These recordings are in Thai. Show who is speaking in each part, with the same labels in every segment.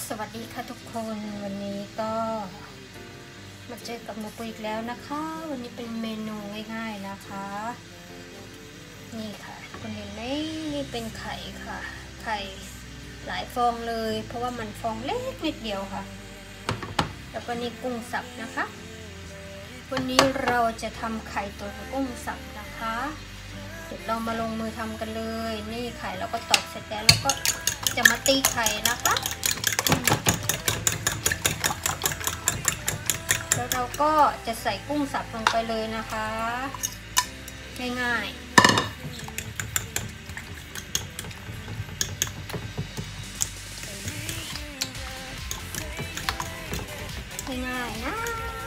Speaker 1: สวัสดีค่ะทุกคนวันนี้ก็มาเจอกับหนูปุยอีกแล้วนะคะวันนี้เป็นเมนูง่ายๆนะคะนี่ค่ะคุณเห็นไหมนี่เป็นไข่ค่ะไข่หลายฟองเลยเพราะว่ามันฟองเล็กนิดเดียวค่ะแล้วก็นี่กุ้งสับนะคะวันนี้เราจะทำไข่ตุ๋นกุ้งสับนะคะเดี๋ยวเรามาลงมือทำกันเลยนี่ไข่เราก็ตอกเสร็จแล้วแล้วก็จะมาตีไข่นะคะแล้วเราก็จะใส่กุ้งสับลงไปเลยนะคะง่ายๆง่ายๆนะ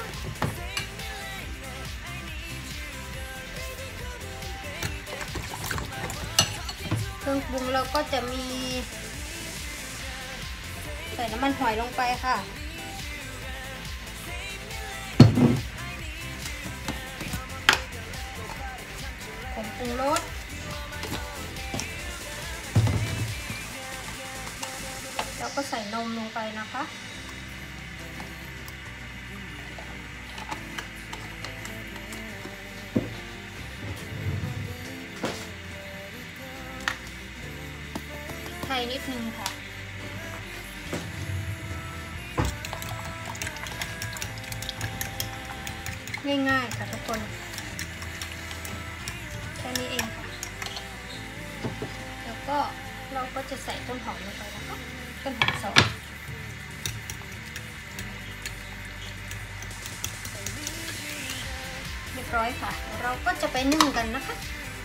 Speaker 1: เครื่องปรุงเราก็จะมีใส่น้ำมันหอยลงไปค่ะผงปรุงรสแล้วก็ใส่นมลงไปนะคะไทยนิดนึงค่ะง่ายๆค่ะทุกคนแค่นี้เองค่ะแล้วก็เราก็จะใส่ต้นหอมลงไปนะคะต้นหอมสดเรียบร้อยค่ะเราก็จะไปนึ่งกันนะคะ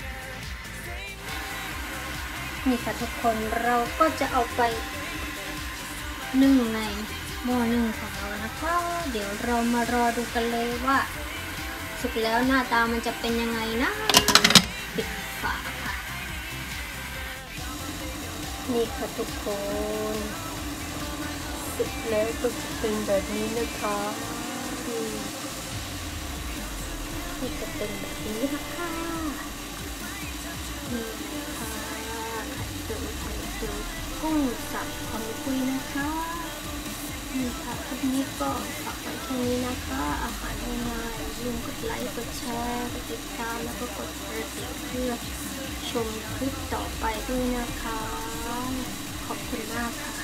Speaker 1: นี่ค่ะทุกคนเราก็จะเอาไปนึ่งในหม้อนึ่งของเรานะคะเดี๋ยวเรามารอดูกันเลยว่าสุกแล้วหน้าตามันจะเป็นยังไงนะปิดฝาค่ะนี่ค่ะทุกคนสุกแล้วก็จะเป็นแบบนี้นะคะนี่จะเป็นแบบนี้นะคะนี่ค่ะไข่ตุ๋นกุ้งสับของคุยนะคะนี่ค่ะคลิปนี้ก็ฝากไว้แค่นี้นะคะอาหารง่ายๆอย่าลืมกดไลค์กดแชร์กดติดตามแล้วก็กดกระดิ่งเพื่อชมคลิปต่อไปด้วยนะคะขอบคุณมากค่ะ